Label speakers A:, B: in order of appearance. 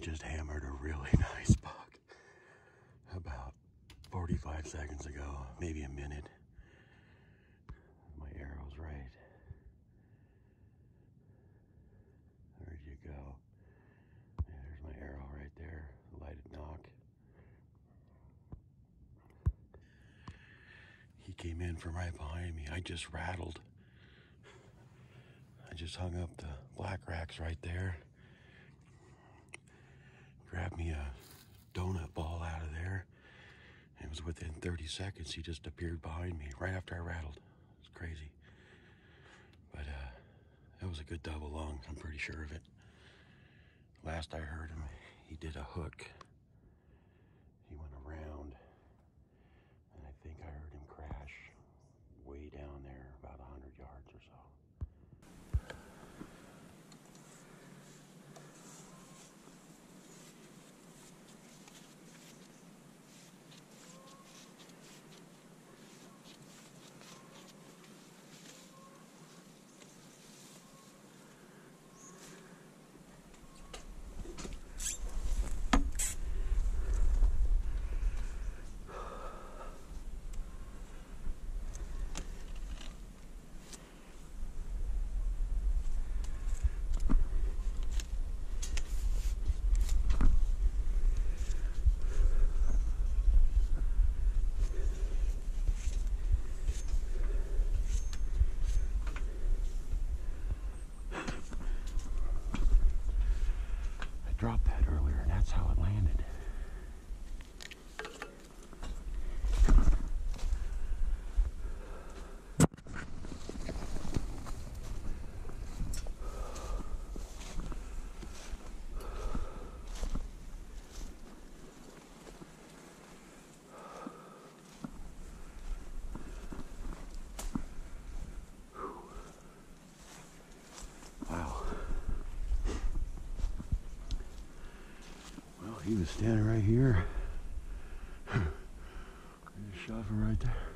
A: just hammered a really nice buck about 45 seconds ago, maybe a minute. My arrow's right. Where'd you go? Yeah, there's my arrow right there, lighted knock. He came in from right behind me. I just rattled. I just hung up the black racks right there. Grabbed me a donut ball out of there. It was within 30 seconds. He just appeared behind me right after I rattled. It's crazy. But that was a good double lung. I'm pretty sure of it. Last I heard him, he did a hook. He went around, and I think I heard him crash way down there, about 100 yards or so. Dropped that earlier, and that's how it landed. He was standing right here. I just shot him right there.